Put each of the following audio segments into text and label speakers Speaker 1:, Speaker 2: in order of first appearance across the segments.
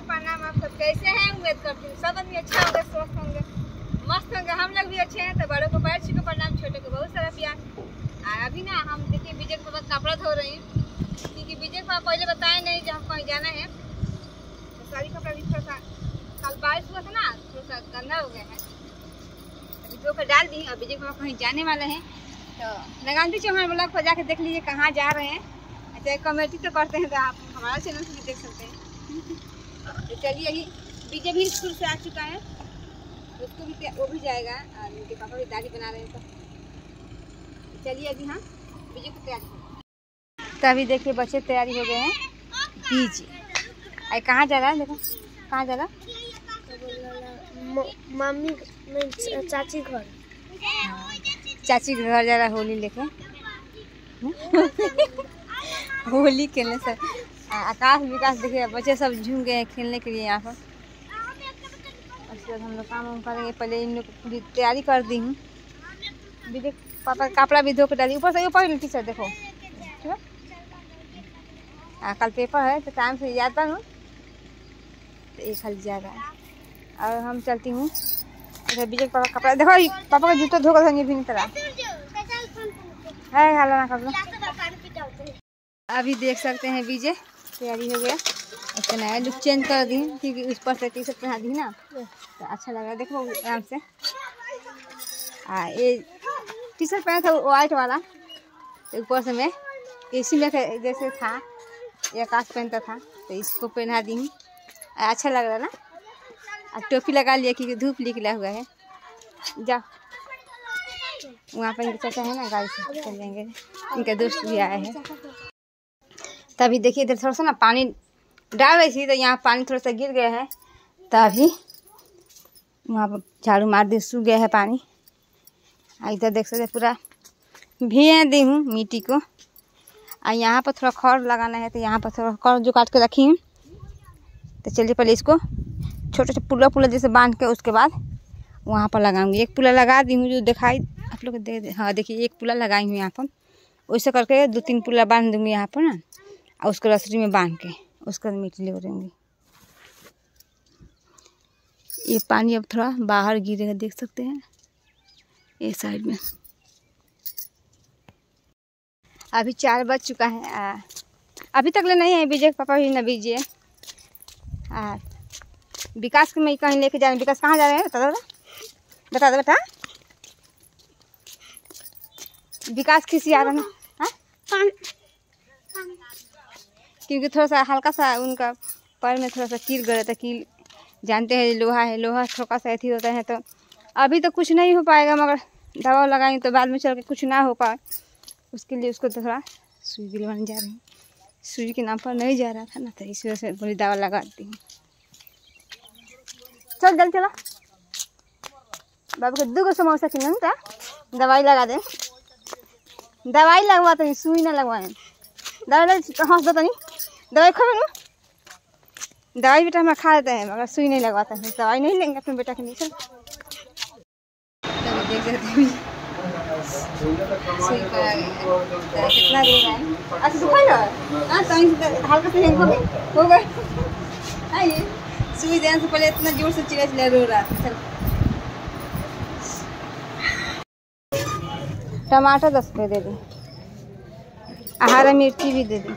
Speaker 1: प्रणाम। आप सब कैसे हैं? उम्मीद करती हूँ सब आदमी अच्छा होंगे, स्वस्थ होंगे, मस्त होंगे। हम लोग भी अच्छे हैं। तो बड़ों को पैर छू को प्रणाम, छोटे को बहुत सारा प्यार। अभी ना हम देखिए विजय के पापा कपड़ा धो रहे हैं, क्योंकि विजय को पहले बताए नहीं जब कहीं जाना है। तो सारी कपड़ा भी थोड़ा सा कल बारिश हुआ था ना, थोड़ा सा गंदा हो गया है। अभी धो कर डाल दी और विजय के पापा कहीं जाने वाले हैं। तो लगा दीजिए हमारे ब्लॉग पर जाकर देख लीजिए कहाँ जा रहे हैं। अच्छा कमेटी तो करते हैं तो आप हमारा चैनल से भी देख सकते हैं। तो चलिए अभी विजय भी स्कूल से आ चुका है, उसको भी वो भी जाएगा और उनके पापा भी दाढ़ी बना रहे हैं। तो चलिए अभी हाँ विजय को तैयारी। तो अभी देखिए बच्चे तैयारी हो गए हैं। विजय अरे कहाँ जा रहा है? देखो कहाँ जा रहा है?
Speaker 2: मम्मी चाची घर।
Speaker 1: चाची के घर जा रहा है होली लेके। होली खेलने से आकाश विकास देखिए बच्चे सब झूम गए हैं खेलने के लिए यहाँ पर। उसके बाद हम लोग काम वाम करेंगे। पहले इन लोग को पूरी तैयारी कर दी हूँ। विजय पापा का कपड़ा भी धो के डाली ऊपर से ऊपर टी शर्ट देखो ठीक है। कल पेपर है तो टाइम से जाता हूँ तो एक खाली जा रहा है और हम चलती हूँ। अच्छा विजय पापा कपड़ा देखो पापा का जूता धोकर देंगे भी तरह है हाल ना कर लो। अभी देख सकते हैं विजय तैयारी हो गया। अच्छा नया लुक चेंज कर दी क्योंकि उस पर से टी शर्ट पहना दी ना तो अच्छा लग रहा है। देखो आराम से ये टी शर्ट पहना था वाइट वाला तो ऊपर से मैं इसी में जैसे था ये आकाश पहनता था तो इसको पहना दी हूँ। अच्छा लग रहा है ना। और टोपी लगा लिया क्योंकि धूप निकला हुआ है। जाओ वहाँ पर इनके चाचा है ना गाड़ी से चल जाएंगे। इनका दोस्त भी आया है। तभी देखिए इधर थोड़ा सा ना पानी डाल रही थी तो यहाँ पानी थोड़ा सा गिर गया है। तभी वहाँ पर झाड़ू मार दी सूख गया है पानी। इधर देख सकते पूरा भेज दी हूँ मिट्टी को। और यहाँ पर थोड़ा खड़ लगाना है तो यहाँ पर थोड़ा खड़ जो काट के रखी हूँ। तो चलिए पहले इसको छोटे छोटे पुल्ला पुल्ला जैसे बांध के उसके बाद वहाँ पर लगाऊंगी। एक पुल्ला लगा दी हूँ जो दिखाई आप लोग दे। हाँ देखिए एक पुल्ला लगाई हूँ यहाँ पर। वैसे करके 2-3 पुल्ला बांध दूँगी यहाँ पर ना और उसको रसरी में बांध के उसका मिट्टी ले दूँगी। ये पानी अब थोड़ा बाहर गिरेगा देख सकते हैं ये साइड में। अभी 4 बज चुका है। अभी तक ले नहीं है विजय पापा भी न विजय। विकास को मैं कहीं लेके जा रही हूँ। विकास कहाँ जा रहे हैं बता दो बेटा। विकास खिसिया रहा है हाँ क्योंकि थोड़ा सा हल्का सा उनका पैर में थोड़ा सा कील गया था। कील जानते हैं लोहा है, लोहा थोड़ा सा ऐसी होता है। तो अभी तो कुछ नहीं हो पाएगा मगर दवा लगाएंगे तो बाद में चल के कुछ ना हो पाए। उसके लिए उसको तो थोड़ा सुई दिलवाने जा रही हूँ। सुई के नाम पर नहीं जा रहा था ना तो इस वजह से बड़ी दवा लगाती हूँ। चल जल्दी चला बाबू को 2 समोसा खिलाऊँ क्या दवाई लगा दे। दवाई लगवाते नहीं सुई ना लगवाए। दवाई हंस दो तो नहीं दवाई खा लो। दवाई बेटा हम खा लेते हैं मगर सुई नहीं लगवाता है। दवाई नहीं लेंगे अपने बेटा के नीचे। देख सकते हैं सुई कितना दे रहा है। अच्छा दुखा ना हल्का से हो गए आइए सुई देने से पहले इतना जोर से चिल्ला रो रहा था। चल टमाटर 10 रुपये दे दी। हरा मिर्ची भी दे दी।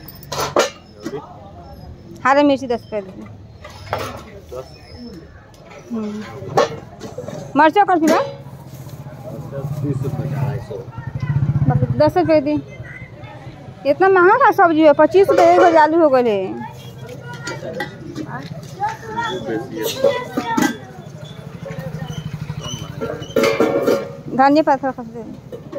Speaker 1: हरा मिर्ची 10 रुपये दे दी। मरचा कर फिर 10 रुपये दी। इतना महंगा का सब्जी है 25 रुपये 1 आलू हो गए। धनिया पत्ता दे दी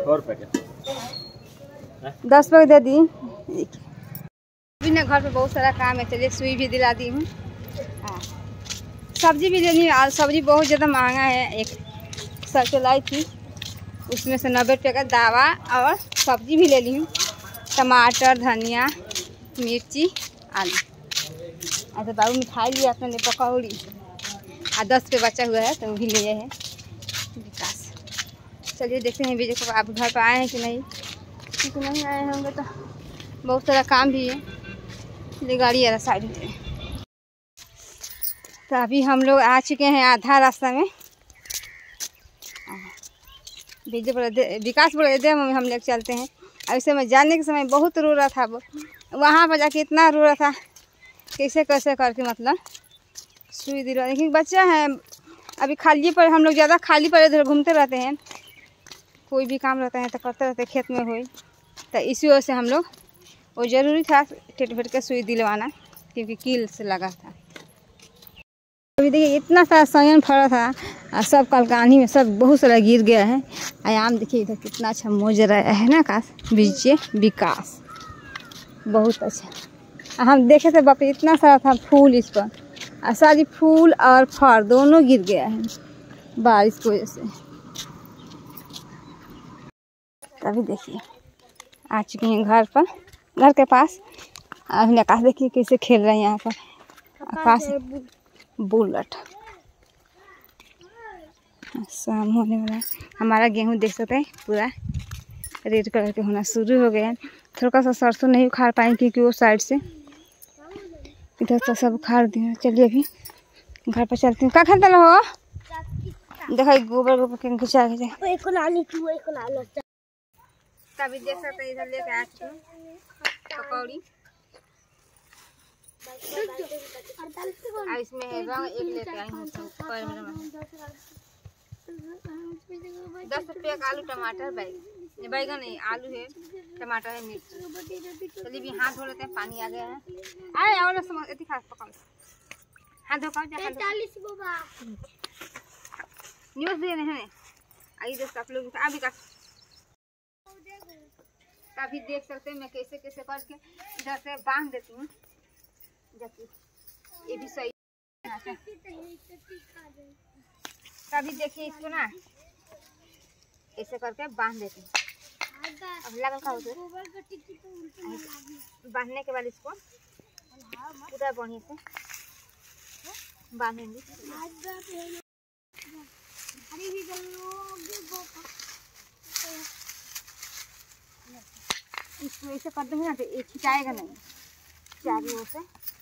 Speaker 1: 10 रुपये दे दी। अभी ना घर पे बहुत सारा काम है। चलिए सुई भी दिला दी हूँ। सब्जी भी लेनी है। आज सब्जी बहुत ज़्यादा महंगा है। एक सरसों लाई थी उसमें से 90 रुपये का दावा और सब्जी भी ले ली हूँ। टमाटर धनिया मिर्ची आलू। अच्छा बाबू मिठाई लिया अपने पकौड़ी 10 रुपये बचा हुआ है तो वो भी लिए है विकास। चलिए देखते हैं विजय को आप घर पर आए हैं कि नहीं। क्योंकि नहीं आए होंगे तो बहुत सारा काम भी है। गाड़ी आ रहा साइड में। तो अभी हम लोग आ चुके हैं आधा रास्ता में। विकास बोले दे मम्मी हम लेके चलते हैं। ऐसे में जाने के समय बहुत रो रहा था, वहाँ पर जाके इतना रो रहा था कैसे कैसे करके मतलब सुई दिलवा। लेकिन बच्चा है अभी खाली पर, हम लोग ज़्यादा खाली पर इधर घूमते रहते हैं, कोई भी काम रहता है तो करते रहते खेत में हुई, तो इसी वजह से हम लोग वो ज़रूरी था टेट फेट के सुई दिलवाना क्योंकि कील से लगा था। अभी देखिए इतना सारा संयम फड़ा था और सब कलकानी में सब बहुत सारा गिर गया है। आयाम देखिए इधर कितना अच्छा मोजरा है ना आकाश बीजे विकास बहुत अच्छा। हम देखे थे बाप इतना सारा था फूल इस पर, और सारी फूल और फल दोनों गिर गया है बारिश की वजह से। तभी देखिए आ चुके हैं घर पर, घर के पास। अभी आकाश देखिए कैसे खेल रहे हैं यहाँ पर। आकाश बुलेट शाम होने वाला है। हमारा गेहूं देख सकते हैं पूरा रेड कलर के होना शुरू हो गया है। थोड़ा सा सरसों नहीं उखाड़ पाएंगे क्योंकि वो साइड से इधर तो सब उखाड़ दिए। चलिए अभी घर पर चलते हैं। क्या खाता हो देखा गोबर गोबर के खिंचा तभी देख सकते हैं इधर लेके आ चुके हैं पकौड़ी और इसमें है रंग एक लेके आई हूँ 10 रुपये का आलू टमाटर बैगन, बैगन नहीं आलू है टमाटर है मिर्च। चलिए भी हाथ धो लेते हैं, पानी आ गया है। आए और पकड़ हाथ धो न्यूज़ दे रहे हैं आइए देख आप लोग अभी का तभी देख सकते हैं मैं कैसे कैसे करके इधर से बांध देती हूँ। ये भी सही तभी देखिए इसको ना ऐसे करके बांध देती हूँ। अब लगा का बांधने के बाद इसको पूरा बढ़िया से बांधेंगे। इसको ऐसे कर देंगे ना तो ये खिंचाएगा नहीं, चारों ओर से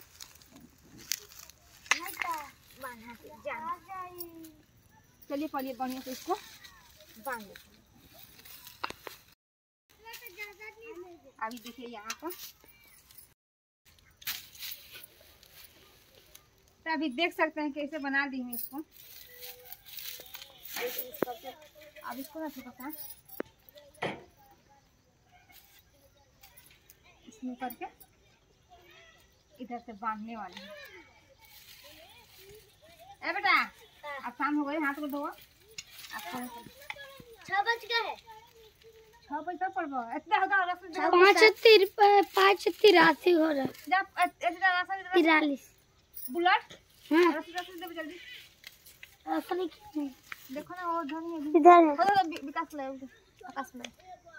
Speaker 1: बांधना चाहिए। चलिए पहले बढ़िया से इसको बांध देते हैं। अभी देखिए यहाँ पर तो अभी देख सकते हैं कैसे बना दी हूँ इसको। अब इसको ना थोड़ा सा इसमें करके इधर से बांधने वाले हैं। ए बेटा अब शाम हो गई, हाथ को धो।
Speaker 2: 6 बज गए हैं।
Speaker 1: 6 बजे तक पड़बो इतना होगा रस
Speaker 2: 5:83 हो रहा है।
Speaker 1: जब इतना राशन
Speaker 2: 43
Speaker 1: बुलेट
Speaker 2: हां
Speaker 1: रस दे जल्दी
Speaker 2: असली
Speaker 1: देखो ना वो धनी है
Speaker 2: इधर है।
Speaker 1: हो विकास ले आकाश में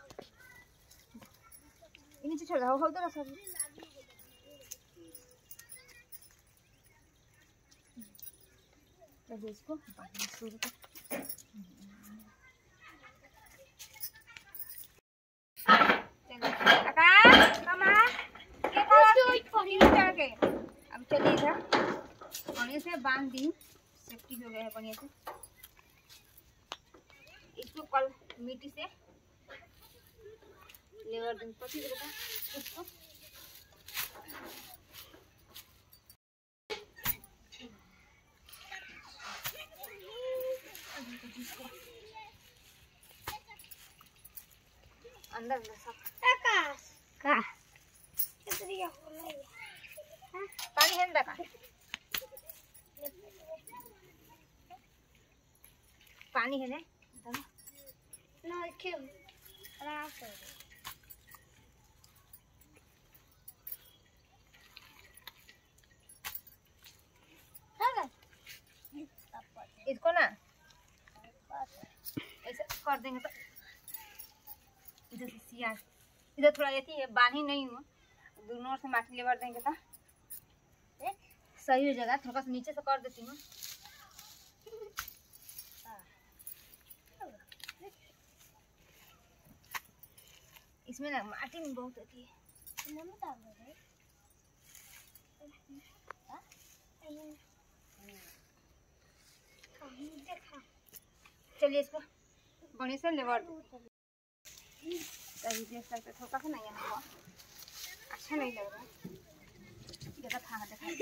Speaker 1: नीचे छोड़ हो तो रस तो इसको बांधना शुरू कर। आकाश कमा के के अब चलिए इधर बढ़िया से बांध दी, सेफ्टी हो गया है बढ़िया से। इसको कल मिट्टी से लेवर दिन पति इसको अंदर सब
Speaker 2: आकाश
Speaker 1: का
Speaker 2: कितनी हो रही है।
Speaker 1: पानी है ना का पानी है ना
Speaker 2: ना क्यों रात है।
Speaker 1: इसको ना ऐसे कर देंगे तो इधर से सिया इधर थोड़ा ये थी बांधी नहीं हूँ, दोनों से माटी लेवर देंगे तो सही हो जाएगा। थोड़ा सा नीचे से कर देती हूँ। इसमें ना माटी में बहुत होती है। चलिए इसको बढ़िया से लेवर तभी देख सकते थोड़ा सा नहीं है, अच्छा नहीं लग रहा ज़्यादा खाना दिखाई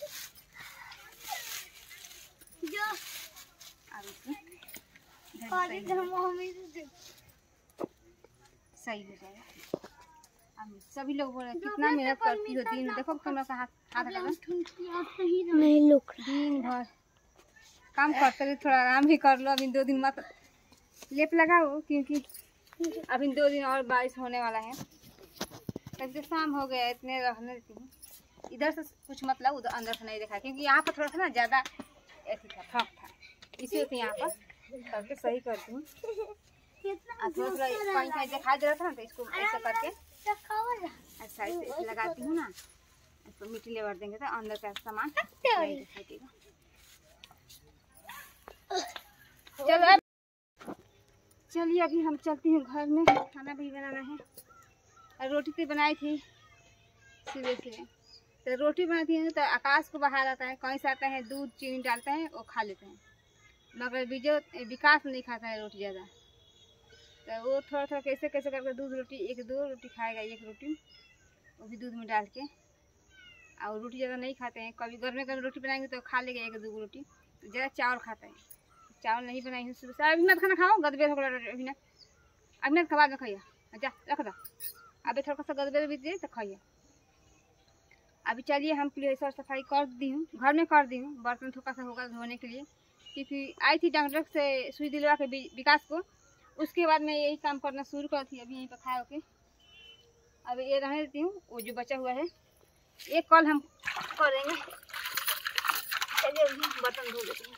Speaker 1: सही हो जाएगा। अब सभी लोग बोल रहे हैं कितना मेहनत करती हो दिन, देखो तुम लोग का हाथ लगा
Speaker 2: नहीं लोग
Speaker 1: दिन भर काम करते रहे, थोड़ा आराम भी कर लो। अभी 2 दिन मत लेप लगाओ क्योंकि अभी 2 दिन और बारिश होने वाला है। तब से शाम हो गया, इतने रहने देती हूँ। इधर से कुछ मतलब उधर अंदर से नहीं देखा क्योंकि यहाँ पर थोड़ा सा ना ज़्यादा ऐसी था फर्क था, इसी वजह से यहाँ पर करके सही करती हूँ। थोड़ा थोड़ा कहीं दिखाई दे रहा था ना, तो इसको ऐसा करके ऐसा ऐसे लगाती हूँ ना, इसको मिट्टी लेवर देंगे तो अंदर का सामान नहीं दिखाई देगा। चलो चलिए अभी हम चलती हैं घर में, खाना भी बनाना है। और रोटी तो बनाई थी सुबह से, तो रोटी बनाती हैं तो आकाश को बाहर आता है, कहीं से आता है दूध चीनी डालते हैं वो खा लेते हैं, मगर विकास नहीं खाता है रोटी ज़्यादा। तो वो थोड़ा थोड़ा कैसे कैसे करके दूध रोटी 1-2 रोटी खाएगा, 1 रोटी वो भी दूध में डाल के। और रोटी ज़्यादा नहीं खाते हैं, कभी गर्म गर्म रोटी बनाएंगे तो खा लेगा 1-2 रोटी, तो ज़्यादा चावल खाता है। चावल नहीं बनाई हूँ सुबह से। अभी मत खाना खाओ, गदबेर हो गया अभी ना, अभी ना बाद में खाइए, जा रख दो, अभी थोड़ा सा गदबेर भी दे तो खाइए। अभी चलिए हम क्लीन सफाई कर दी हूँ, घर में कर दी हूँ, बर्तन थोड़ा सा होगा धोने के लिए क्योंकि आई थी डॉक्टर से सुई दिलवा के विकास को, उसके बाद मैं यही काम करना शुरू कर थी। अभी यहीं पर खा होके अब ये रहने देती हूँ, वो जो बचा हुआ है एक कल हम करेंगे। चलिए अभी बर्तन धो लेती हूँ।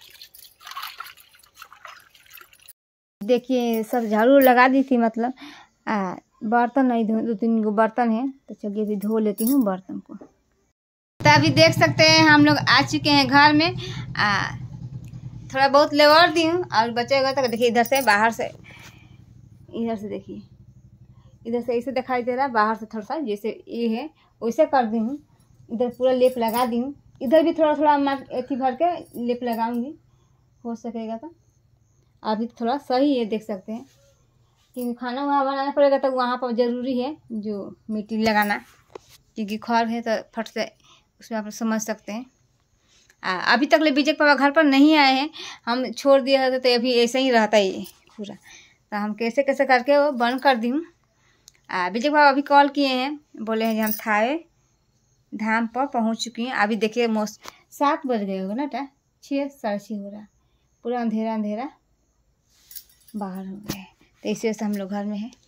Speaker 1: देखिए सब झाड़ू लगा दी थी, मतलब बर्तन नहीं धो, 2-3 गो बर्तन है, तो चलिए अभी धो लेती हूँ बर्तन को। तो अभी देख सकते हैं हम लोग आ चुके हैं घर में। थोड़ा बहुत लेवर दी हूँ और बचेगा तो देखिए इधर से बाहर से, इधर से देखिए इधर से ऐसे दिखाई दे रहा है, बाहर से थोड़ा सा जैसे ये है वैसे कर दी हूँ। इधर पूरा लेप लगा दी हूँ, इधर भी थोड़ा थोड़ा अथी भर के लेप लगाऊंगी, हो सकेगा तो। अभी थोड़ा सही है, देख सकते हैं क्योंकि खाना वहाँ बनाना पड़ेगा तो वहाँ पर ज़रूरी है जो मिट्टी लगाना, क्योंकि खर है तो फट से उसमें आप समझ सकते हैं। अभी तक ले विजय पापा घर पर नहीं आए हैं, हम छोड़ दिए होते तो अभी ऐसे ही रहता ये पूरा, तो हम कैसे कैसे करके वो बंद कर दी हूँ। विजय पापा अभी कॉल किए हैं, बोले हैं कि हम थावे धाम पर पहुँच चुकी हैं। अभी देखिए 7 बज गए होगा ना, 6 साढ़े 6 हो रहा, पूरा अंधेरा अंधेरा बाहर हो गए, तो इसी वजह से हम लोग घर में हैं।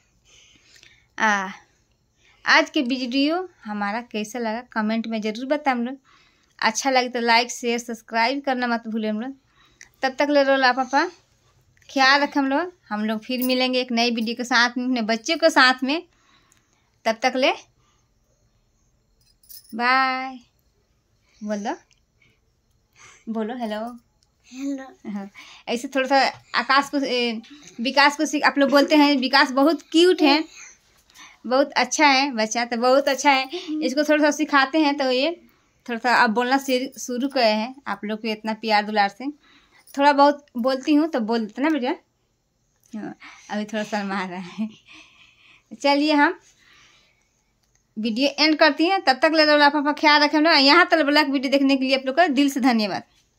Speaker 1: आज के वीडियो हमारा कैसा लगा कमेंट में ज़रूर बताएं हम लोग। अच्छा लगे तो लाइक शेयर सब्सक्राइब करना मत भूलें हम लोग। तब तक ले रोला पापा ख्याल रखें हम लोग फिर मिलेंगे एक नई वीडियो के साथ में, अपने बच्चों के साथ में। तब तक ले बाय, बोलो हेलो
Speaker 2: हेलो।
Speaker 1: हाँ, ऐसे थोड़ा सा आकाश को विकास को आप लोग बोलते हैं, विकास बहुत क्यूट है, बहुत अच्छा है बच्चा, तो बहुत अच्छा है, इसको थोड़ा सा सिखाते हैं तो ये थोड़ा सा अब बोलना शुरू करे हैं। आप लोग को इतना प्यार दुलार से थोड़ा बहुत बोलती हूँ तो बोल देते ना बेटा। अभी थोड़ा शर्मा रहा है। चलिए हम वीडियो एंड करती हैं, तब तक ले लो पापा ख्याल रखें। यहाँ तक ब्लॉग वीडियो देखने के लिए आप लोग का दिल से धन्यवाद।